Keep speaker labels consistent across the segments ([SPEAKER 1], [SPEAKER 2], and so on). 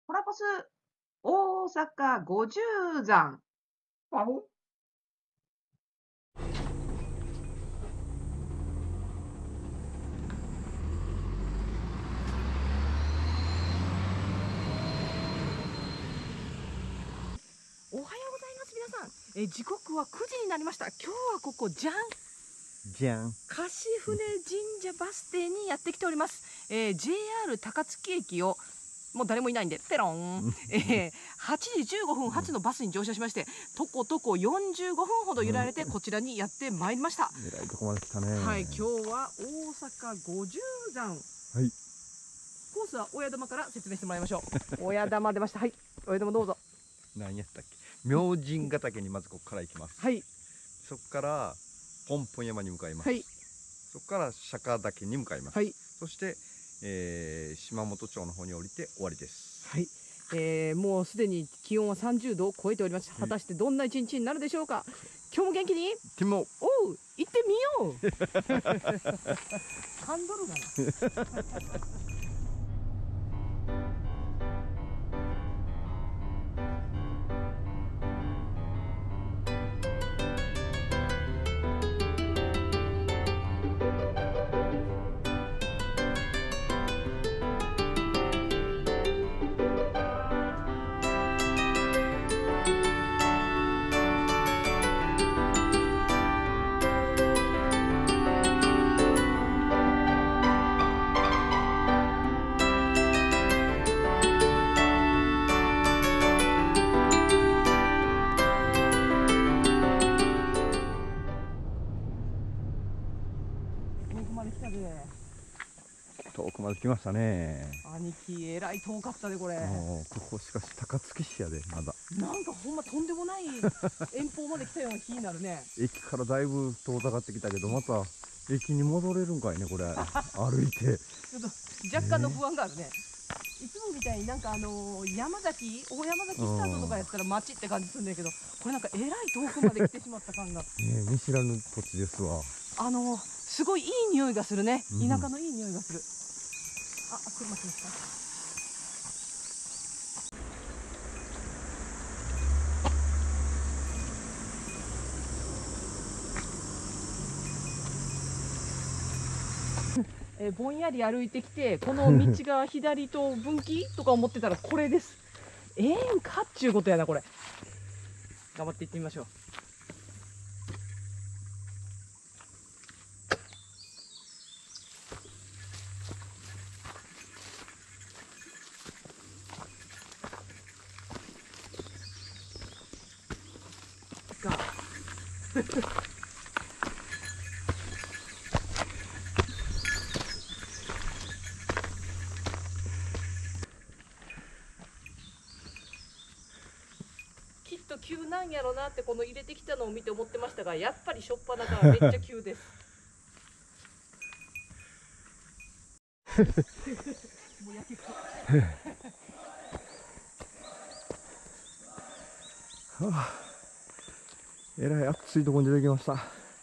[SPEAKER 1] コラボス大阪五十山。おはようございます皆さん。時刻は9時になりました。今日はここじゃん貸船神社バス停にやってきております。JR 高槻駅をもう誰もいないんでペロン、8時15分発のバスに乗車しまして、とことこ45分ほど揺られてこちらにやってまいりました。
[SPEAKER 2] えらいとこまで来たね。
[SPEAKER 1] はい、今日は大阪五十山。はい。コースは親玉から説明してもらいましょう。親玉出ました。はい、親玉どうぞ。
[SPEAKER 2] 何やったっけ？明神ヶ岳にまずここから行きます。
[SPEAKER 1] はい。
[SPEAKER 2] そこからポンポン山に向かいます。
[SPEAKER 1] はい。
[SPEAKER 2] そこから釈迦岳に向かいます。
[SPEAKER 1] はい。
[SPEAKER 2] そして、島本町の方に降りて終わりです。
[SPEAKER 1] はい。もうすでに気温は30度を超えております。果たしてどんな一日になるでしょうか。今日も元気に
[SPEAKER 2] 行ってみよう。
[SPEAKER 1] おう、行ってみよう。ハンドルがな。
[SPEAKER 2] 遠くまで来ましたね。
[SPEAKER 1] 兄貴、えらい遠かったでこれ。
[SPEAKER 2] ここしかし高槻市やで、まだ。
[SPEAKER 1] なんかほんまとんでもない遠方まで来たような気になるね。
[SPEAKER 2] 駅からだいぶ遠ざかってきたけど、また駅に戻れるんかいね、これ。歩いて。
[SPEAKER 1] ちょっと若干の不安があるね。いつもみたいになんか山崎、大山崎スタートとかやったら街って感じするんだけど、これなんかえらい遠くまで来てしまった感が。
[SPEAKER 2] 見知らぬ土地ですわ。
[SPEAKER 1] すごいいい匂いがするね。田舎のいい匂いがする。あ、車来ました。ぼんやり歩いてきて、この道が左と分岐とか思ってたらこれです。ええんかっちゅうことやな、これ。頑張っていってみましょう。きっと急なんやろなってこの入れてきたのを見て思ってましたが、やっぱりしょっぱなからめっちゃ急です。もうやけくそ。
[SPEAKER 2] えらい暑いところに出てきました。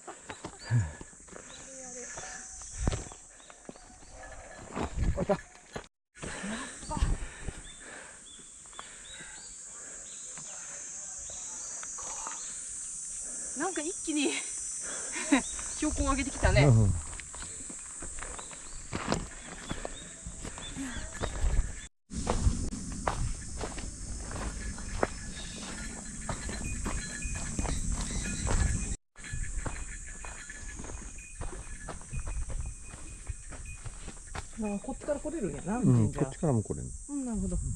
[SPEAKER 1] なんか一気に標高を上げてきたね。こっちから来れるんやな。
[SPEAKER 2] こっちからも来れる。
[SPEAKER 1] なるほど。ま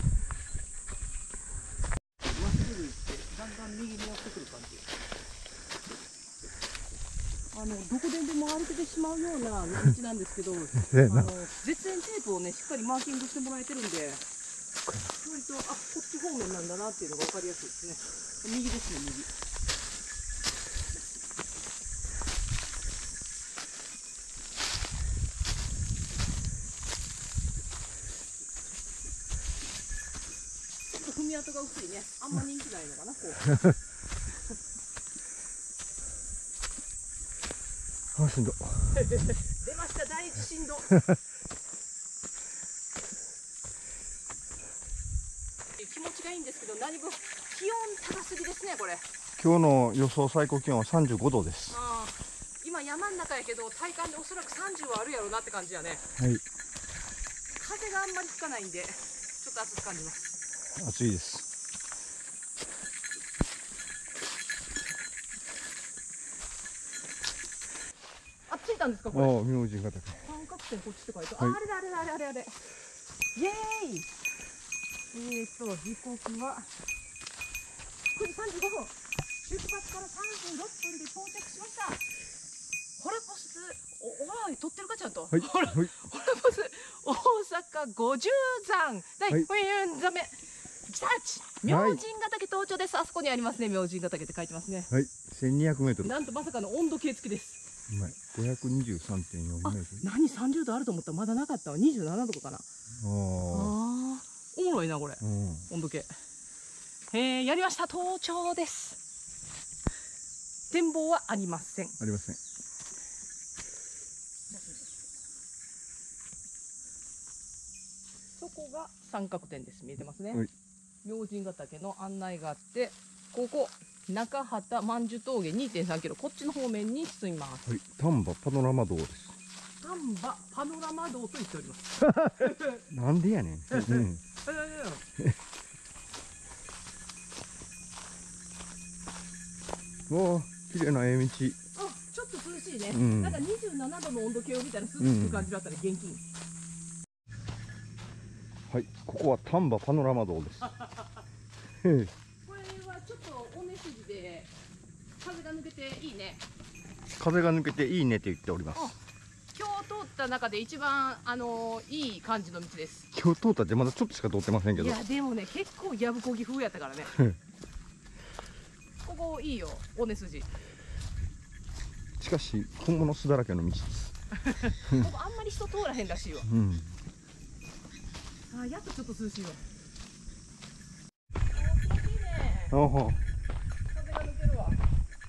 [SPEAKER 1] っすぐ行ってだんだん右に寄ってくる感じ。どこでも歩けてしまうような道なんですけど、絶縁テープをねしっかりマーキングしてもらえてるんで、割とこっち方面なんだなっていうのが分かりやすいですね。右ですね、右。踏み跡が薄いね。あんま人気ないのかな、こう。
[SPEAKER 2] しんど。
[SPEAKER 1] 出ました、第一震度。 ちがいいんですけど、何分気温高すぎですねこれ。
[SPEAKER 2] 今日の予想最高気温は35度です。
[SPEAKER 1] 今山の中やけど体感でおそらく30はあるやろうなって感じやね。
[SPEAKER 2] はい。
[SPEAKER 1] 風があんまり吹かないんでちょっと暑く感じます。
[SPEAKER 2] 暑いです。
[SPEAKER 1] あ、着いたんですかこれ。
[SPEAKER 2] 明神ヶ岳。
[SPEAKER 1] 三角点こっちって書いてある。あれだあれだあれあれあれ。イエーイ。時刻は9時35分。出発から36分で到着しました。ホラポス、おい、撮ってるかちゃんと。
[SPEAKER 2] はい。
[SPEAKER 1] ホラポス、大阪50山。第4座目。来たち。明神ヶ岳登頂です。あそこにありますね。明神ヶ岳って書いてますね。
[SPEAKER 2] はい。1200メートル。
[SPEAKER 1] なんとまさかの温度計付きです。
[SPEAKER 2] 523.4メートル。
[SPEAKER 1] 何30度あると思ったらまだなかったわ。27度かな。おもろいなこれ。温度計。やりました。登頂です。展望はありません。
[SPEAKER 2] ありません。
[SPEAKER 1] そこが三角点です。見えてますね。明神ヶ岳の案内があって、ここ中畑万寿峠 2.3 キロ、こっちの方面に進みます。
[SPEAKER 2] はい、丹波パノラマ道です。
[SPEAKER 1] 丹波パノラマ道と言っております。
[SPEAKER 2] なんでやねん。わあ、綺麗な道。
[SPEAKER 1] あ、ちょっと涼しいね。なんか27度の温度計を見たら涼しく感じだったね。現金。
[SPEAKER 2] はい、ここは丹波パノラマ道です。
[SPEAKER 1] これはちょっと尾根筋で風が抜けていいね。
[SPEAKER 2] 風が抜けていいねって言っております。
[SPEAKER 1] 今日通った中で一番いい感じの道です。
[SPEAKER 2] 今日通ったってまだちょっとしか通ってませんけど。
[SPEAKER 1] いやでもね、結構やぶこぎ風やったからね。ここいいよ、尾根筋。
[SPEAKER 2] しかし本物巣だらけの道です。
[SPEAKER 1] ここあんまり人通らへんらしいわ。あ、やっとちょっと涼しいわ。気持ちいいね。風が抜けるわ。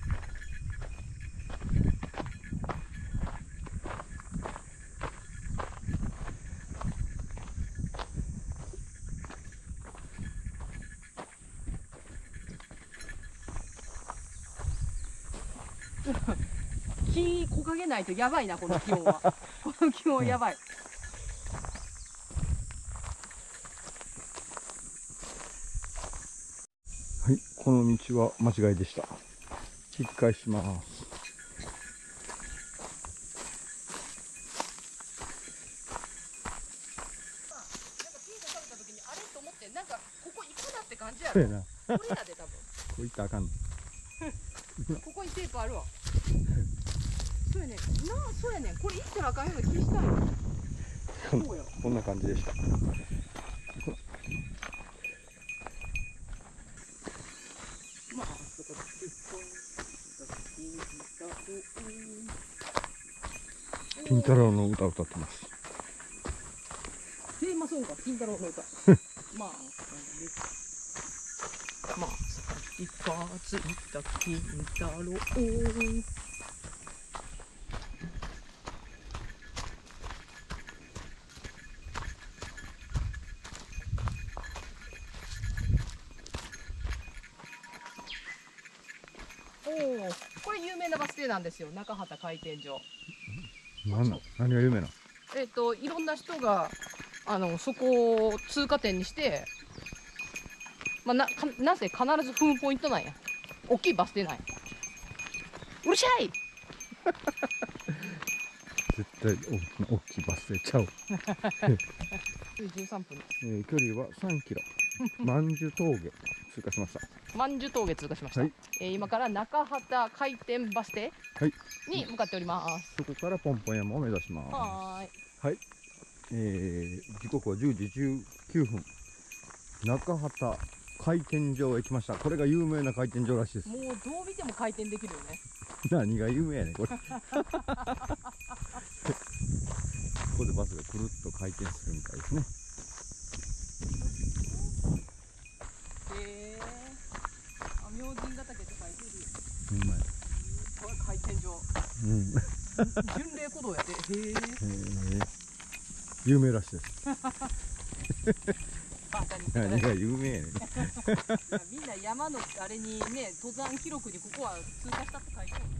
[SPEAKER 1] 木木陰ないとやばいな、この気温は。この気温やばい。
[SPEAKER 2] はい、この道は間違いでした。引き返します。
[SPEAKER 1] なんかピンク食べた時にあれと思って、なんかここ行くなって感じやろ。
[SPEAKER 2] そうやな。
[SPEAKER 1] これやで多分。
[SPEAKER 2] こういったらあかんの。
[SPEAKER 1] ここにテープあるわ。そうやね。そうやね。これ行ったらあかんような気したよ。
[SPEAKER 2] こんな感じでした。金太郎の歌を歌ってます。
[SPEAKER 1] テーマソングか、金太郎の歌。まあ先がついた金太郎。これ有名なバス停なんですよ。中畑回転場。
[SPEAKER 2] 何が有名な？
[SPEAKER 1] いろんな人がそこを通過点にして、まあ、なぜ必ず踏むポイントなんや。大きいバス停なんや。うるしゃい。
[SPEAKER 2] 絶対大きいバス停ちゃう。
[SPEAKER 1] 13分。
[SPEAKER 2] 距離は3キロ。万寿峠通過しました。
[SPEAKER 1] 万寿峠通過しました。今から中畑回転バス停に向かっております。
[SPEAKER 2] そこからポンポン山を目指します。はい。時刻は10時19分。中畑回転場へ来ました。これが有名な回転場らしいです。
[SPEAKER 1] もうどう見ても回転できるよね。
[SPEAKER 2] 何が有名やねんこれ。ここでバスがくるっと回転するみたいですね。明神ヶ岳って書いてる。これ回転場。巡礼古道やで。有名らしいです。
[SPEAKER 1] バカにして
[SPEAKER 2] 何が有名やねん。
[SPEAKER 1] みんな山のあれにね、登山記録にここは通過したって書いてある。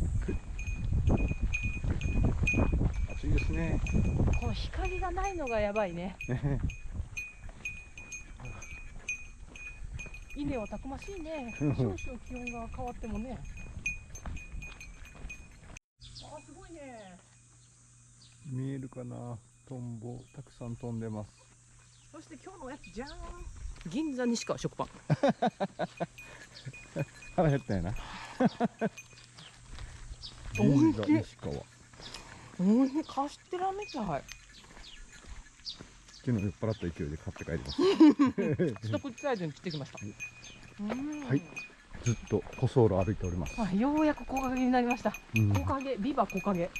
[SPEAKER 2] 暑いですね。
[SPEAKER 1] この光がないのがやばいね。稲はたくましいね。少々気温が変わってもね。あ、すごいね。
[SPEAKER 2] 見えるかな。トンボたくさん飛んでます。
[SPEAKER 1] そして今日のやつじゃん。銀座西川食パン。
[SPEAKER 2] 腹減ったんやな。
[SPEAKER 1] おいしい
[SPEAKER 2] 銀座西川。
[SPEAKER 1] おいしい。カステラみたい。
[SPEAKER 2] 昨日酔っ払った勢いで買って帰ります。
[SPEAKER 1] 一口サイズに切ってきました。
[SPEAKER 2] はい。ずっと舗装路歩いております。
[SPEAKER 1] あ、ようやく木陰になりました。
[SPEAKER 2] うん、
[SPEAKER 1] 木陰、ビバ木陰。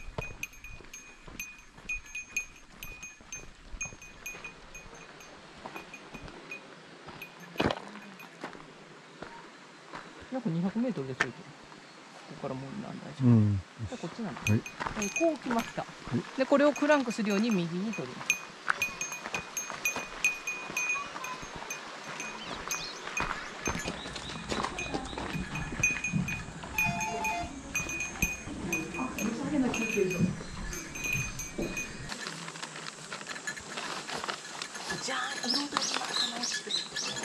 [SPEAKER 1] 約200メートルですよ。ここからもうなんだ。
[SPEAKER 2] うん。
[SPEAKER 1] じゃこっちなんだ。
[SPEAKER 2] はい。
[SPEAKER 1] こう来ました。で、これをクランクするように右に取ります。じゃあ、彩りが楽しく。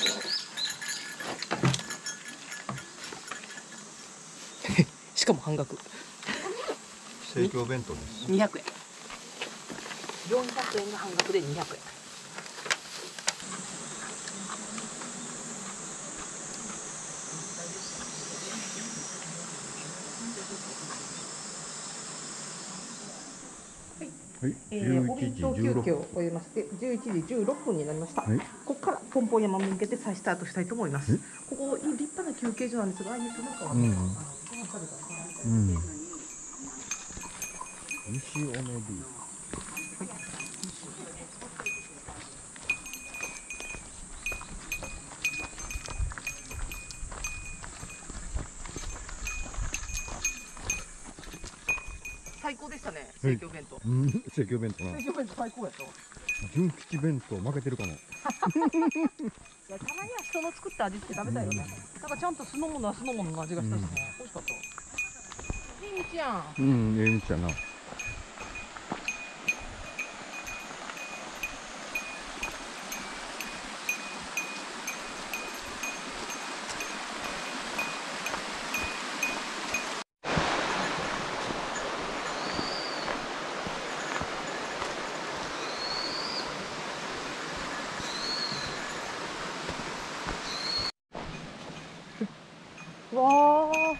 [SPEAKER 1] しかも半額。
[SPEAKER 2] 生協弁当です。
[SPEAKER 1] 200円。400円が半額で200円。
[SPEAKER 2] はい。
[SPEAKER 1] お弁当休憩を終えまして11時16分になりました。
[SPEAKER 2] はい、
[SPEAKER 1] ここからポンポン山に向けて再スタートしたいと思います。ここ立派な休憩所なんですが、ああいうとなんかはね、
[SPEAKER 2] 西尾根ビーチ。
[SPEAKER 1] 最高でしたね、生協弁当。
[SPEAKER 2] 生協弁当な。
[SPEAKER 1] 生協弁当最高やった。
[SPEAKER 2] 純吉弁当負けてるかも。
[SPEAKER 1] いや、たまには人の作った味って食べたいよね。なんかちゃんと酢の物は酢の物の味がしたしね、美味しかった。いい道やん。
[SPEAKER 2] うん、ええ道やな。
[SPEAKER 1] わあ。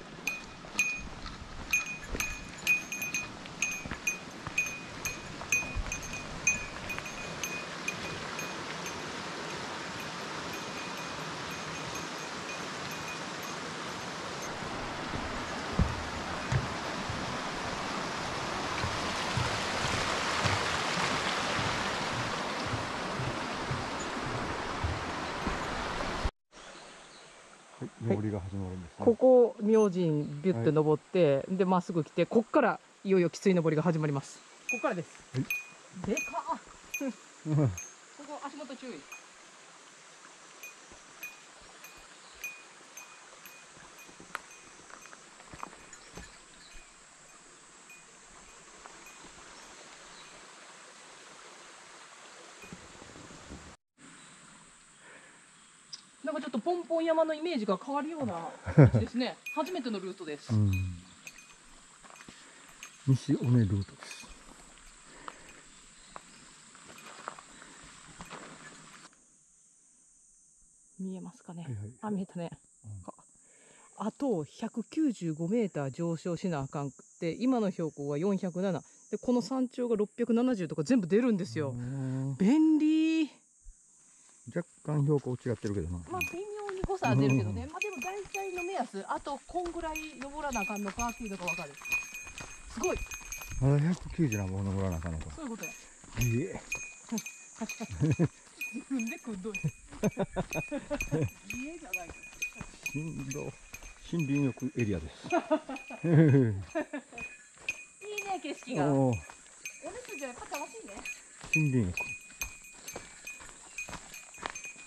[SPEAKER 2] 登りが始まるんですね。
[SPEAKER 1] ここ明神ビュッて登って、でまっすぐ来て、こっからいよいよきつい登りが始まります。こっからです。でかっ。ここ足元注意。なんかちょっとポンポン山のイメージが変わるような道ですね。初めてのルートです。
[SPEAKER 2] 西尾根ルートです。
[SPEAKER 1] 見えますかね。
[SPEAKER 2] はいはい、
[SPEAKER 1] あ、見えたね。あと195メーター上昇しなあかんくて、今の標高は407で、この山頂が670とか全部出るんですよ。便利。
[SPEAKER 2] 若干標高違ってるけどな。
[SPEAKER 1] まあ微妙に誤差は出るけどね。まあでも大体の目安、あとこんぐらい登らなあかんのかっていうのがわかる。すごい。
[SPEAKER 2] まだ190なもの登らなあかんのか。
[SPEAKER 1] そういうことや。自分でくんどい。家じゃない。
[SPEAKER 2] 森林浴エリアです。
[SPEAKER 1] いいね、景色が。お熱じゃやっぱ楽しいね。
[SPEAKER 2] 森林浴。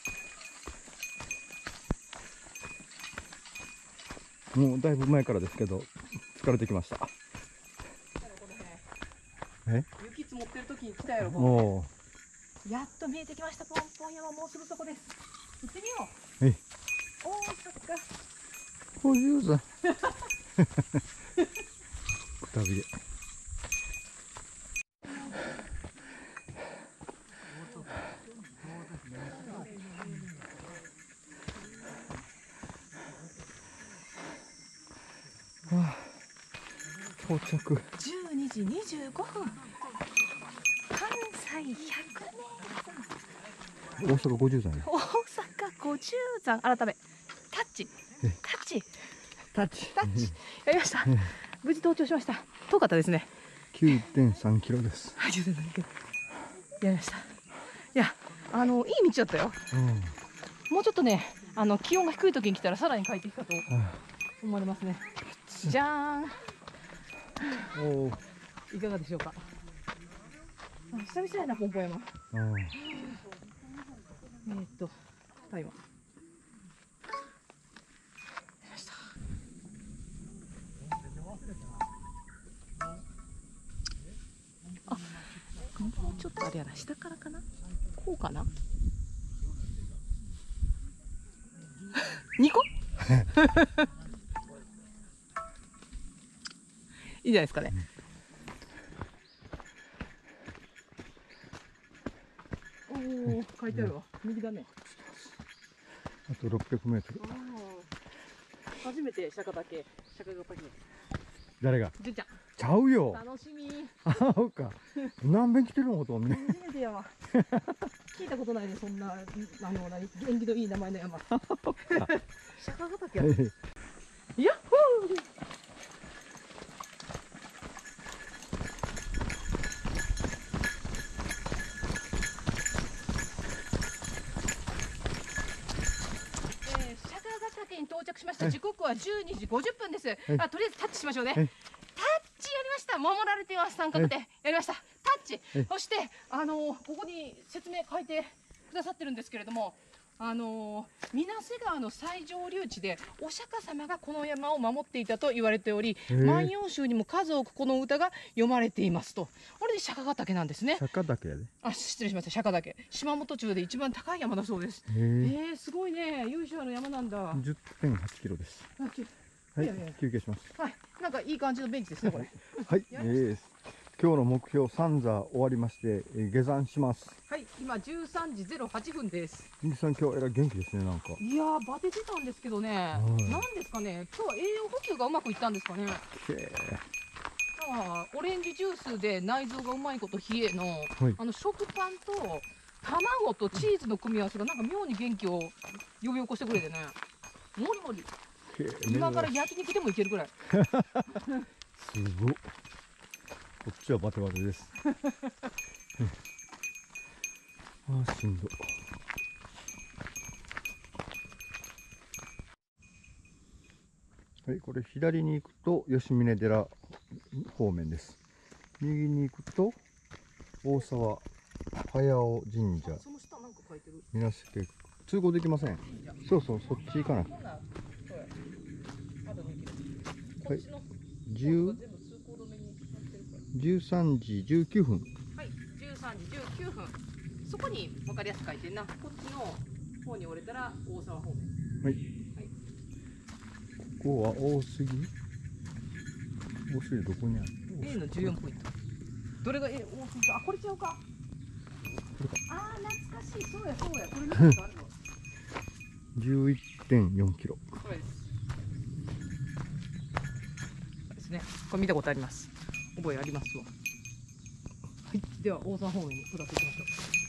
[SPEAKER 2] もうだいぶ前からですけど疲れてきました。
[SPEAKER 1] 雪積もってる時に来たやろ。
[SPEAKER 2] お
[SPEAKER 1] ーやっと見えてきました。ポンポン山、もうすぐそこです。行ってみよ
[SPEAKER 2] う。
[SPEAKER 1] う。
[SPEAKER 2] 小十山くたびれ。到着。
[SPEAKER 1] 12時25分。関西100
[SPEAKER 2] 大阪50山ね。
[SPEAKER 1] 大阪50山。改めタッチやりました。無事到着しました。遠かったですね。
[SPEAKER 2] 9.3 キロです。
[SPEAKER 1] やりました。いや、いい道だったよ。もうちょっとね、気温が低い時に来たらさらに快適かと思われますね。じゃーん。いかがでしょうか。久々やな、ポンポン山。タイマー。もうちょっとあれやな、下からかな。こうかな。2個いいじゃないですかね。おお、書いてあるわ。右だね。
[SPEAKER 2] あと600メートル。
[SPEAKER 1] 初めて釈迦岳。
[SPEAKER 2] 誰が？
[SPEAKER 1] じゅんちゃん。
[SPEAKER 2] ちゃうよ。
[SPEAKER 1] 楽しみ。
[SPEAKER 2] そうか。何遍来てるのほとんどね。
[SPEAKER 1] 初めてやわ。聞いたことないね、そんな縁起のいい名前の山。釈迦岳や。ヤッホー。到着しました。時刻は12時50分です。とりあえずタッチしましょうね。タッチやりました。守られています。三角でやりました。タッチ。そしてここに説明書いてくださってるんですけれども、水瀬川の最上流地でお釈迦様がこの山を守っていたと言われており、万葉集にも数多くこの歌が読まれていますと。これで釈迦岳なんですね。
[SPEAKER 2] 釈迦岳やで。
[SPEAKER 1] 失礼しました。釈迦岳。四万十中で一番高い山だそうです。すごいね。由緒ある山なんだ。
[SPEAKER 2] 10.8 キロです。はい、休憩します。
[SPEAKER 1] はい、なんかいい感じのベンチですね、これ。
[SPEAKER 2] はい、今日の目標3座終わりまして、下山します。
[SPEAKER 1] はい、今13時08分です。
[SPEAKER 2] じいさん、今日えらい元気ですね、なんか。
[SPEAKER 1] いやー、バテてたんですけどね。なんですかね、今日は栄養補給がうまくいったんですかね。オレンジジュースで内臓がうまいこと冷えの、食パンと卵とチーズの組み合わせがなんか妙に元気を呼び起こしてくれてね。もりもり。今から焼肉でもいけるぐらい。
[SPEAKER 2] すごっ。こっちはバテバテです。しんど。はい、これ左に行くと吉峰寺方面です。右に行くと大沢早尾神社。水瀬渓通行できません。そうそう、そっち行かない。はい、13時19分。
[SPEAKER 1] はい、13時19分。そこに分かりやすく書いてんな。こっちの方に折れたら大沢方面。
[SPEAKER 2] はい。ここは大杉。大杉どこにある？
[SPEAKER 1] A の14ポイント。どれが A？ 大杉か。これちゃうか。懐かしい。そうや。これ見たことあるの。
[SPEAKER 2] 11.4 キロ。
[SPEAKER 1] これです。ですね。これ見たことあります。覚えありますわ。はい。では大沢方面に下っていきましょ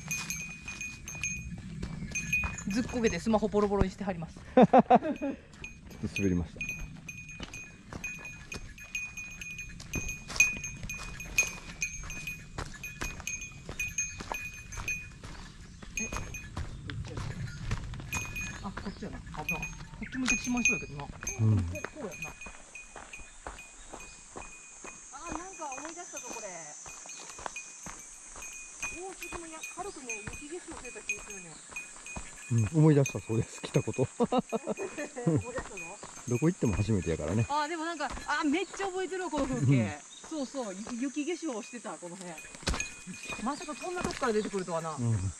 [SPEAKER 1] う。ずっこけてスマホボロボロにしてはります。
[SPEAKER 2] ちょっと滑りました。
[SPEAKER 1] こっちやな。こっち向いてしまいそうやけどな。こうやな。なんか思い出したぞこれ。大杉の軽くね、雪景色を出た気がするね。
[SPEAKER 2] 思い出したそうです。来たこと。
[SPEAKER 1] 思い出したぞ。
[SPEAKER 2] どこ行っても初めてやからね。
[SPEAKER 1] でもなんかめっちゃ覚えてるわこの風景。そうそう、雪化粧をしてたこの辺。まさかそんなとこから出てくるとはな。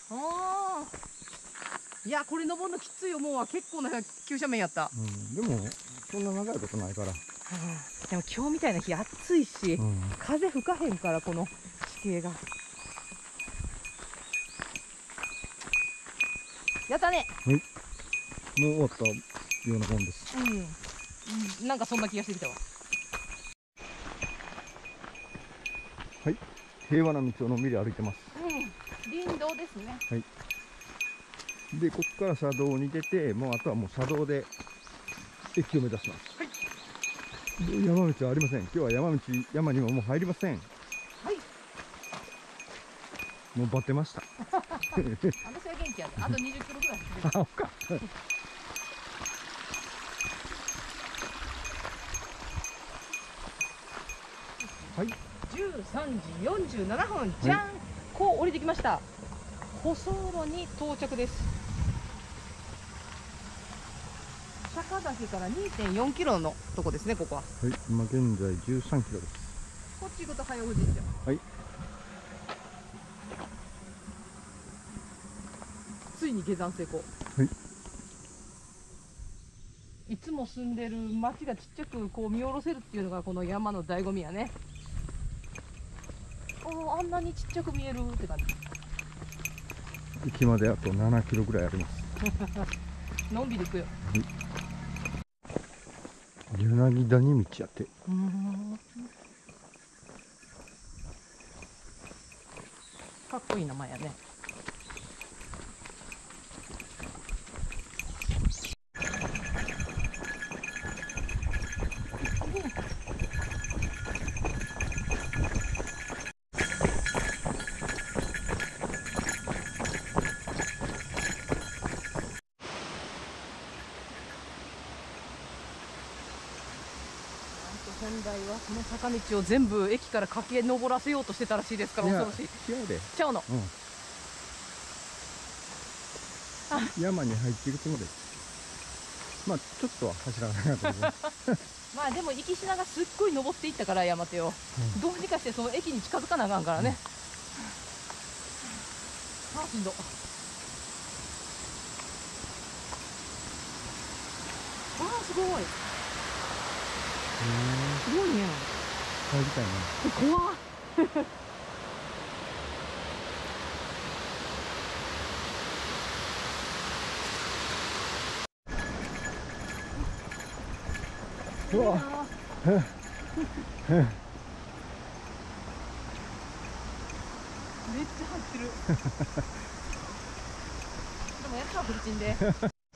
[SPEAKER 1] いやこれ登るのきついよ。もうは結構な急斜面やった。
[SPEAKER 2] でもそんな長いことないから。
[SPEAKER 1] でも今日みたいな日暑いし、風吹かへんからこの地形が。やったね。
[SPEAKER 2] はい。もう終わったようなもんです。
[SPEAKER 1] なんかそんな気がしてきたわ。
[SPEAKER 2] はい。平和な道をのんびり歩いてます。
[SPEAKER 1] 林道ですね。
[SPEAKER 2] はい。で、ここから車道に出て、もうあとはもう車道で駅を目指します。はい。山道はありません。今日は山にももう入りません。
[SPEAKER 1] はい。
[SPEAKER 2] もうバテました。
[SPEAKER 1] 私は元気やで。あと20キロぐらい走る。
[SPEAKER 2] あ、か。はい。
[SPEAKER 1] 13時47分、じゃん、こう降りてきました。舗装路に到着です。釈迦岳から 2.4 キロのとこですね、ここは。
[SPEAKER 2] はい、今現在13キロです。
[SPEAKER 1] こっち行くと早富士ですよ。
[SPEAKER 2] はい。
[SPEAKER 1] ついに下山成功。
[SPEAKER 2] はい。
[SPEAKER 1] いつも住んでる町がちっちゃくこう見下ろせるっていうのがこの山の醍醐味やね。あんなにちっちゃく見えるって感じ。
[SPEAKER 2] 駅まであと7キロぐらいあります。
[SPEAKER 1] のんびり行くよ。
[SPEAKER 2] 柳谷道やって。
[SPEAKER 1] かっこいい名前やね。本来はこの坂道を全部駅から駆け上らせようとしてたらしいですから、恐ろしい。ちゃうの。
[SPEAKER 2] 山に入っていくつもりです。まあちょっとは走らなかったけど
[SPEAKER 1] まあでも行きしながすっごい登っていったから山手を、どうにかしてその駅に近づかなあかんからね。しんど。すごい。すごいね。
[SPEAKER 2] 帰りたいね。
[SPEAKER 1] 怖っ。
[SPEAKER 2] うわ。
[SPEAKER 1] めっちゃ入ってる。でもやったわフルチンで。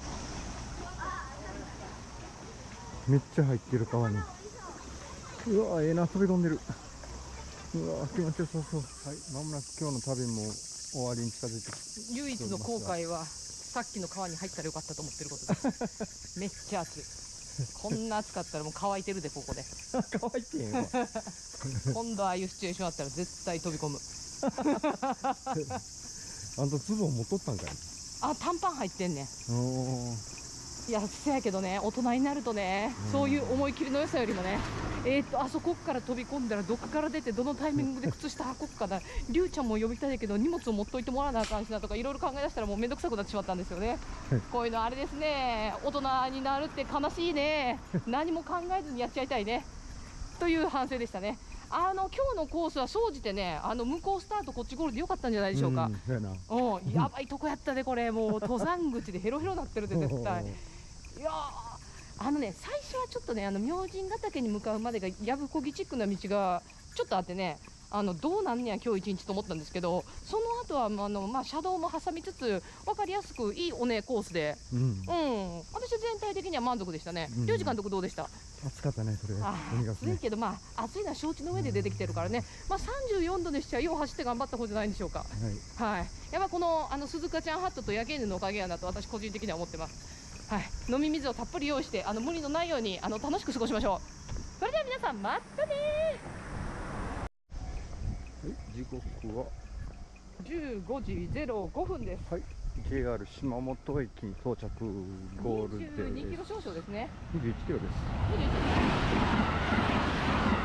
[SPEAKER 2] めっちゃ入ってる川に。うわ、ええな、飛び込んでる。うわ、気持ちよさそう。はい、まもなく今日の旅も終わりに近づいてきて。
[SPEAKER 1] 唯一の後悔はさっきの川に入ったらよかったと思ってることです。めっちゃ暑い。こんな暑かったらもう乾いてるでここで。
[SPEAKER 2] 乾いてんわ。
[SPEAKER 1] 今度ああいうシチュエーションあったら絶対飛び込む。
[SPEAKER 2] あんたズボン持っとったんかい。
[SPEAKER 1] 短パン入ってんねん。いやせやけどね、大人になるとね、そういう思い切りの良さよりもね、あそこから飛び込んだらどこから出てどのタイミングで靴下履こっかな、りゅうちゃんも呼びたいけど荷物を持っといてもらわなあかんしなとかいろいろ考え出したらもうめんどくさくなってしまったんですよね。こういうのあれですね、大人になるって悲しいね。何も考えずにやっちゃいたいねという反省でしたね。今日のコースは総じてね、向こうスタートこっちゴールでよかったんじゃないでしょうか。やばいとこやったでこれ、もう登山口でヘロヘロなってるで絶対。いや最初はちょっとね、明神ヶ岳に向かうまでがやぶこぎチックな道がちょっとあってね、どうなんねや今日一日と思ったんですけど、その後は車道も挟みつつ分かりやすくいいおねコースで、私は全体的には満足でしたね。龍二監督どうでした？
[SPEAKER 2] 暑かったね、それ。
[SPEAKER 1] 暑いけど暑いのは承知の上で出てきてるからね、34度でしちゃよう走って頑張った方じゃないんでしょうか。はい、やっぱこの鈴鹿ちゃんハットと焼け犬のおかげやなと私個人的には思ってます。はい、飲み水をたっぷり用意して無理のないように楽しく過ごしましょう。それでは皆さんまたね。
[SPEAKER 2] はい、時刻は
[SPEAKER 1] 15時05分です。
[SPEAKER 2] はい、 JR 島本駅に到着。ゴールデン
[SPEAKER 1] 22キロ少々ですね。
[SPEAKER 2] 21キロです。
[SPEAKER 1] 21キロ。